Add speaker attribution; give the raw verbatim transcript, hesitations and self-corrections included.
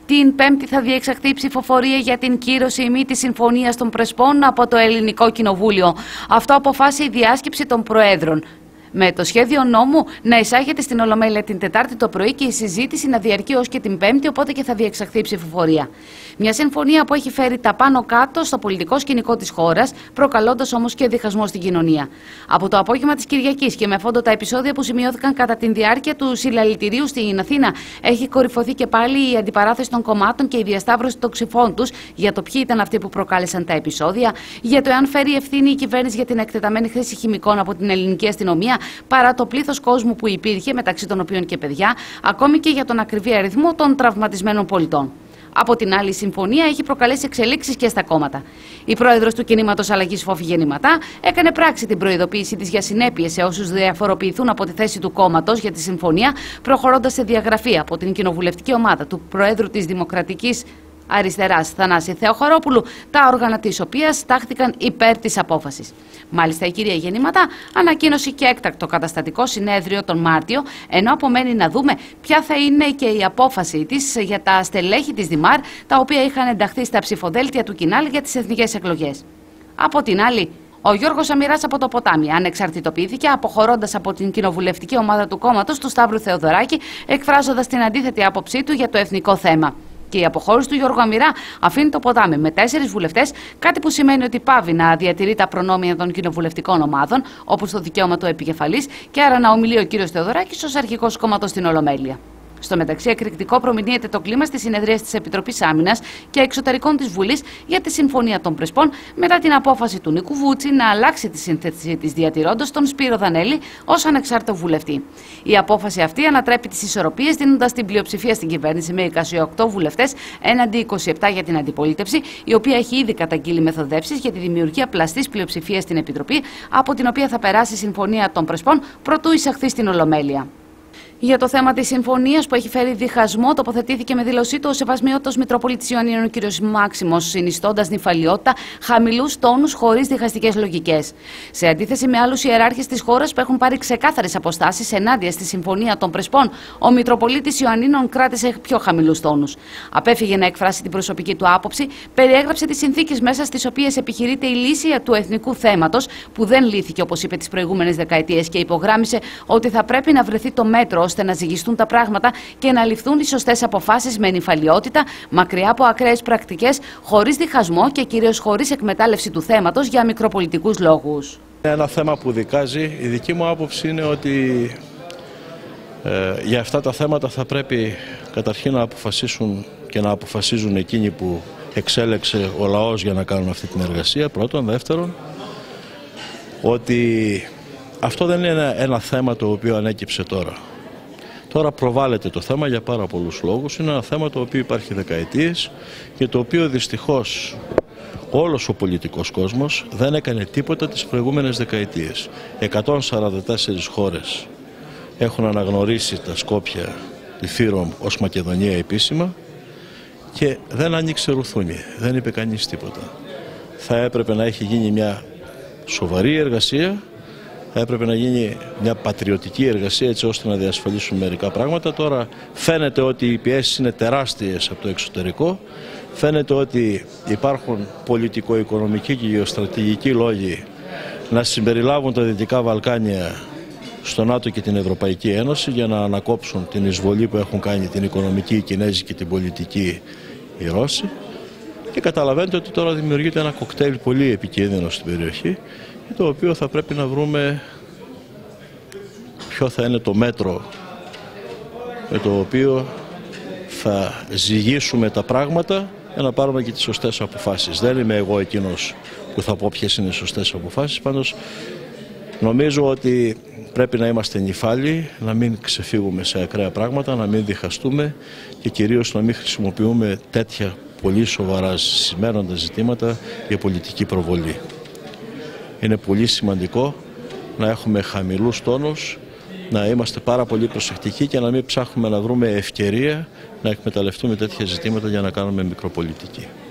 Speaker 1: Την Πέμπτη θα διεξαχθεί ψηφοφορία για την κύρωση ή μη της Συμφωνίας των Πρεσπών από το Ελληνικό Κοινοβούλιο. Αυτό αποφάσισε η διάσκεψη των Προέδρων. Με το σχέδιο νόμου να εισάγεται στην Ολομέλεια την Τετάρτη το πρωί και η συζήτηση να διαρκεί ως και την Πέμπτη, οπότε και θα διεξαχθεί η ψηφοφορία. Μια συμφωνία που έχει φέρει τα πάνω κάτω στο πολιτικό σκηνικό της χώρας, προκαλώντας όμως και διχασμό στην κοινωνία. Από το απόγευμα της Κυριακής και με φόντο τα επεισόδια που σημειώθηκαν κατά την διάρκεια του συλλαλητηρίου στην Αθήνα, έχει κορυφωθεί και πάλι η αντιπαράθεση των κομμάτων και η διασταύρωση των ξυφών τους για το ποιοι ήταν αυτοί που προκάλεσαν τα επεισόδια, για το εάν φέρει ευθύνη η κυβέρνηση για την εκτεταμένη χρήση χημικών από την ελληνική αστυνομία, παρά το πλήθος κόσμου που υπήρχε, μεταξύ των οποίων και παιδιά, ακόμη και για τον ακριβή αριθμό των τραυματισμένων πολιτών. Από την άλλη, η συμφωνία έχει προκαλέσει εξελίξεις και στα κόμματα. Η πρόεδρος του κινήματος Αλλαγής Φόφη Γεννηματά έκανε πράξη την προειδοποίησή της για συνέπειες σε όσους διαφοροποιηθούν από τη θέση του κόμματος για τη συμφωνία, προχωρώντας σε διαγραφή από την κοινοβουλευτική ομάδα του Προέδρου της Δημοκρατικής Αριστεράς Θανάση Θεοχαρόπουλου, τα όργανα της οποίας τάχθηκαν υπέρ της απόφασης. Μάλιστα, η κυρία Γεννηματά ανακοίνωσε και έκτακτο καταστατικό συνέδριο τον Μάρτιο, ενώ απομένει να δούμε ποια θα είναι και η απόφαση της για τα στελέχη της Δημάρ, τα οποία είχαν ενταχθεί στα ψηφοδέλτια του Κινάλ για τις εθνικές εκλογές. Από την άλλη, ο Γιώργος Αμυράς από το Ποτάμι ανεξαρτητοποιήθηκε, αποχωρώντας από την κοινοβουλευτική ομάδα του κόμματος του Σταύρου Θεοδωράκη, εκφράζοντας την αντίθετη άποψή του για το εθνικό θέμα. Και η αποχώρηση του Γιώργου Αμυρά αφήνει το Ποτάμι με τέσσερις βουλευτές, κάτι που σημαίνει ότι πάβει να διατηρεί τα προνόμια των κοινοβουλευτικών ομάδων, όπως το δικαίωμα του επικεφαλής, και άρα να ομιλεί ο κύριος Θεοδωράκης ως αρχηγός κόμματος στην Ολομέλεια. Στο μεταξύ, εκρηκτικό προμηνύεται το κλίμα στις συνεδρίες της Επιτροπής Άμυνας και Εξωτερικών της Βουλής για τη Συμφωνία των Πρεσπών, μετά την απόφαση του Νίκου Βούτση να αλλάξει τη σύνθεση της, διατηρώντας τον Σπύρο Δανέλη ως ανεξάρτητο βουλευτή. Η απόφαση αυτή ανατρέπει τις ισορροπίες, δίνοντας την πλειοψηφία στην κυβέρνηση με είκοσι οκτώ βουλευτές έναντι είκοσι επτά για την αντιπολίτευση, η οποία έχει ήδη καταγγείλει μεθοδεύσεις για τη δημιουργία πλαστής πλειοψηφίας στην Επιτροπή, από την οποία θα περάσει η Συμφωνία των Πρεσπών προτού εισαχθεί στην Ολομέλεια. Για το θέμα της συμφωνίας που έχει φέρει διχασμό, τοποθετήθηκε με δήλωσή του ο Σεβασμιότατος Μητροπολίτης Ιωαννίνων κ. Μάξιμος, συνιστώντας νηφαλιότητα, χαμηλούς τόνους χωρίς διχαστικές λογικές. Σε αντίθεση με άλλους ιεράρχες της χώρας που έχουν πάρει ξεκάθαρες αποστάσεις ενάντια στη Συμφωνία των Πρεσπών, ο Μητροπολίτης Ιωαννίνων κράτησε πιο χαμηλούς τόνους. Απέφυγε να εκφράσει την προσωπική του άποψη, περιέγραψε τις συνθήκες μέσα στις οποίες επιχειρείται η λύση του εθνικού θέματος, που δεν λύθηκε όπως είπε τις προηγούμενες δεκαετίες, και υπογράμμισε ότι θα πρέπει να βρεθεί το μέτρο ώστε να ζυγιστούν τα πράγματα και να ληφθούν οι σωστές αποφάσεις με νηφαλιότητα, μακριά από ακραίες πρακτικές, χωρίς διχασμό και κυρίως χωρίς εκμετάλλευση του θέματος για μικροπολιτικούς λόγους.
Speaker 2: Ένα θέμα που δικάζει, η δική μου άποψη είναι ότι ε, για αυτά τα θέματα θα πρέπει καταρχήν να αποφασίσουν και να αποφασίζουν εκείνοι που εξέλεξε ο λαός για να κάνουν αυτή την εργασία, πρώτον. Δεύτερον, ότι αυτό δεν είναι ένα, ένα θέμα το οποίο ανέκυψε τώρα. Τώρα προβάλλεται το θέμα για πάρα πολλούς λόγους. Είναι ένα θέμα το οποίο υπάρχει δεκαετίες και το οποίο δυστυχώς όλος ο πολιτικός κόσμος δεν έκανε τίποτα τις προηγούμενες δεκαετίες. εκατόν σαράντα τέσσερις χώρες έχουν αναγνωρίσει τα Σκόπια, τη Φύρομ ως Μακεδονία επίσημα, και δεν άνοιξε ρουθούνι, δεν είπε κανείς τίποτα. Θα έπρεπε να έχει γίνει μια σοβαρή εργασία, θα έπρεπε να γίνει μια πατριωτική εργασία έτσι ώστε να διασφαλίσουν μερικά πράγματα. Τώρα φαίνεται ότι οι πιέσεις είναι τεράστιες από το εξωτερικό. Φαίνεται ότι υπάρχουν πολιτικο-οικονομικοί και γεωστρατηγικοί λόγοι να συμπεριλάβουν τα Δυτικά Βαλκάνια στο ΝΑΤΟ και την Ευρωπαϊκή Ένωση για να ανακόψουν την εισβολή που έχουν κάνει την οικονομική, η Κινέζη και την πολιτική οι Ρώσοι. Και καταλαβαίνετε ότι τώρα δημιουργείται ένα κοκτέιλ πολύ επικίνδυνο στην περιοχή, το οποίο θα πρέπει να βρούμε ποιο θα είναι το μέτρο με το οποίο θα ζυγίσουμε τα πράγματα για να πάρουμε και τις σωστές αποφάσεις. Δεν είμαι εγώ εκείνος που θα πω ποιες είναι οι σωστές αποφάσεις, πάντως νομίζω ότι πρέπει να είμαστε νηφάλιοι, να μην ξεφύγουμε σε ακραία πράγματα, να μην διχαστούμε και κυρίως να μην χρησιμοποιούμε τέτοια πολύ σοβαρά σημαίνοντα ζητήματα για πολιτική προβολή. Είναι πολύ σημαντικό να έχουμε χαμηλούς τόνους, να είμαστε πάρα πολύ προσεκτικοί και να μην ψάχνουμε να βρούμε ευκαιρία να εκμεταλλευτούμε τέτοια ζητήματα για να κάνουμε μικροπολιτική.